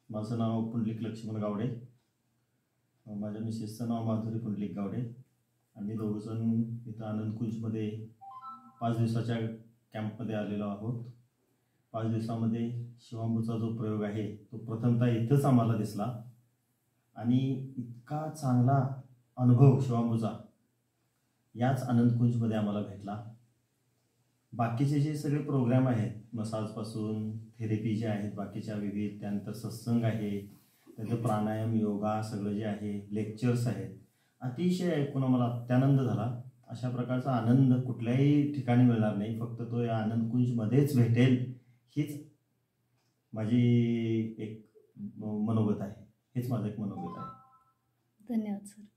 माझं नाव पुंडलिक लक्ष्मण गावडे, माझ्या मिसेसचं नाव माधुरी पुंडलिक गावडे. आम्ही दोघंजण इथं आनंदकुंजमध्ये 5 दिवसाच्या कॅम्पमध्ये आलेलो आहोत. 5 दिवसामध्ये शिवांबूचा जो प्रयोग आहे तो प्रथमतः इथंच आम्हाला दिसला आणि इतका चांगला अनुभव शिवांबूचा याच आनंदकुंजमध्ये आम्हाला भेटला. बाकीचे जे सगळे प्रोग्राम आहेत, मसाजपासून थेरपी जे आहेत, बाकीच्या विविध, त्यानंतर सत्संग आहे, त्यानंतर प्राणायाम, योगा सगळं जे आहे, लेक्चर्स आहेत, अतिशय ऐकून आम्हाला अत्यानंद झाला. अशा प्रकारचा आनंद कुठल्याही ठिकाणी मिळणार नाही, फक्त तो या आनंदकुंजमध्येच भेटेल हीच माझी एक मनोगत आहे, हेच माझं एक मनोगत आहे. धन्यवाद सर.